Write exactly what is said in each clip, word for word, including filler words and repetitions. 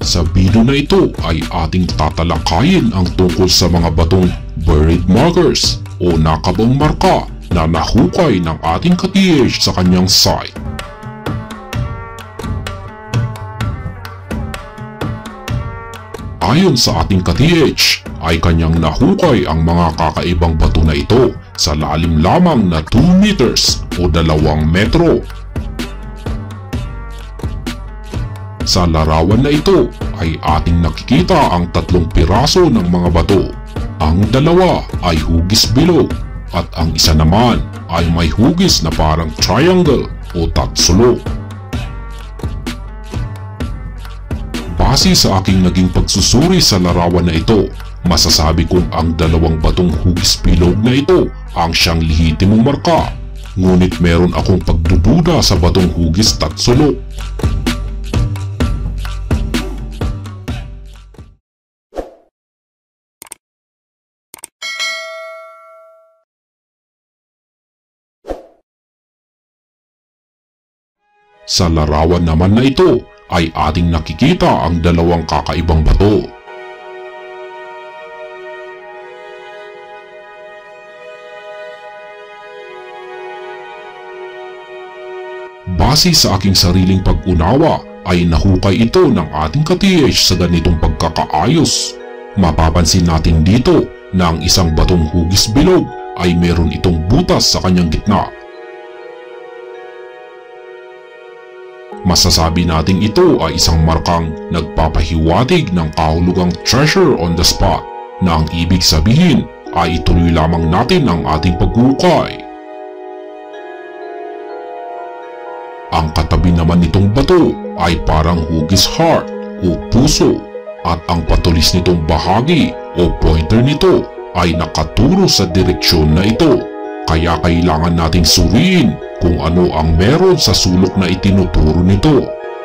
Sa video na ito ay ating tatalakayin ang tungkol sa mga batong buried markers o nakabaong marka na nahukay ng ating ka-T H sa kanyang site. Ayon sa ating ka-T H ay kanyang nahukay ang mga kakaibang bato na ito sa lalim lamang na two meters o dalawang metro. Sa larawan na ito ay ating nakikita ang tatlong piraso ng mga bato. Ang dalawa ay hugis bilog at ang isa naman ay may hugis na parang triangle o tatsulok. Base sa aking naging pagsusuri sa larawan na ito, masasabi kong ang dalawang batong hugis bilog na ito ang siyang lehitimong marka. Ngunit meron akong pagdududa sa batong hugis tatsulok. Sa larawan naman na ito ay ating nakikita ang dalawang kakaibang bato. Base sa aking sariling pag-unawa ay nahukay ito ng ating ka-T H sa ganitong pagkakaayos. Mapapansin natin dito na ang isang batong hugis bilog ay meron itong butas sa kanyang gitna. Masasabi nating ito ay isang markang nagpapahiwatig ng kahulugang treasure on the spot na ang ibig sabihin ay ituloy lamang natin ang ating paghukay. Ang katabi naman nitong bato ay parang hugis heart o puso at ang patulis nitong bahagi o pointer nito ay nakaturo sa direksyon na ito. Kaya kailangan nating suriin kung ano ang meron sa sulok na itinuturo nito.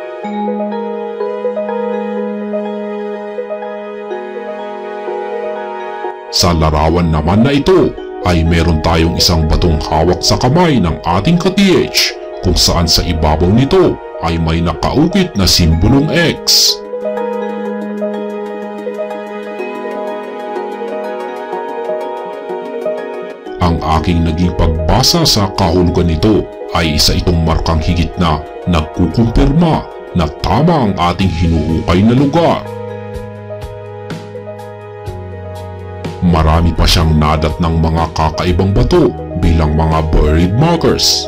Sa larawan naman na ito ay meron tayong isang batong hawak sa kamay ng ating ka-T H kung saan sa ibabaw nito ay may nakaukit na simbolong X. Ang aking naging pagbasa sa kahulugan nito ay isa itong markang higit na nagkukumpirma na tama ang ating hinuhukay na lugar. Marami pa siyang nadat ng mga kakaibang bato bilang mga buried markers.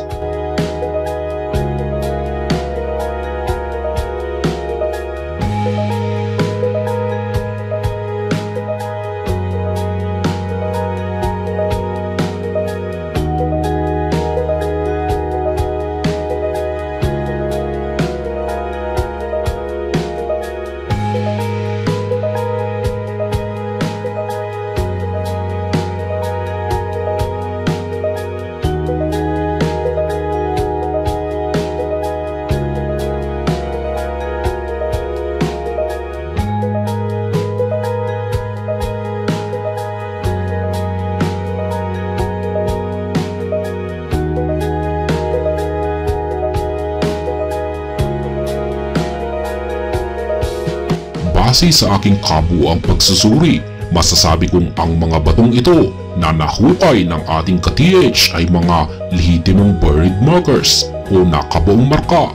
Base sa aking kabuuang pagsusuri, masasabi kong ang mga batong ito na nahukay ng ating ka-T H ay mga lehitimong buried markers o nakabaong marka.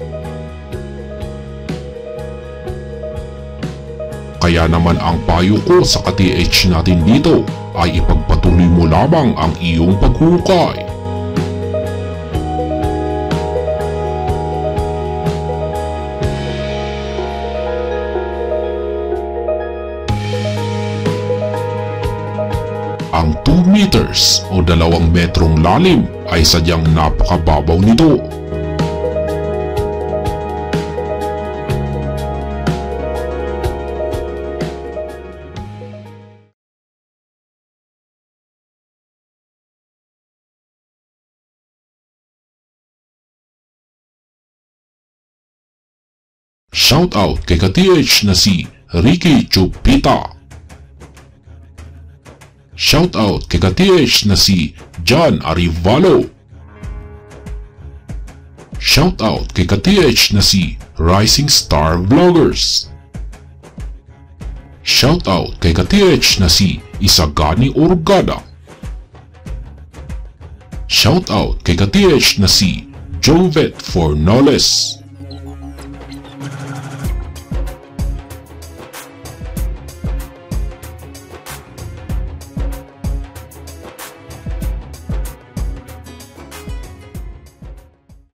Kaya naman ang payo ko sa ka-T H natin dito ay ipagpatuloy mo lamang ang iyong paghukay. Ang two meters o dalawang metrong lalim ay sadyang napakababaw nito. Shoutout kay ka-T H na si Ricky Chupita. Shoutout kay ka-T H na si John Arivalo. Shoutout kay ka-T H na si Rising Star Vloggers. Shoutout kay ka-T H na si Isagani Orgada. Shoutout kay ka-T H na si Jovet Fornoles.